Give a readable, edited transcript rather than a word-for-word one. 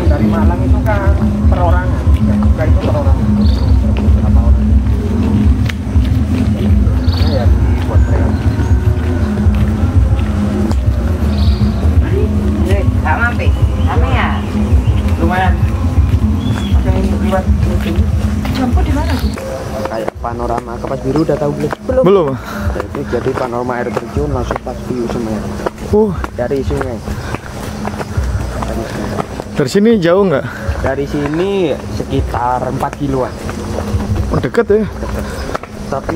yang dari Malang itu kan perorangan, yang buka itu perorangan. Berapa orang? Nah, ya buat mereka. Gak mampir, rame ya? Lumayan. Yang lewat itu Jompo di mana? kayak panorama Kapas Biru, udah tahu belum? Belum. Nah, itu jadi panorama air terjun langsung pas view Semeru dari sungai. Dari sini jauh nggak? Dari sini sekitar 4 kiloan. Oh, dekat ya. Tapi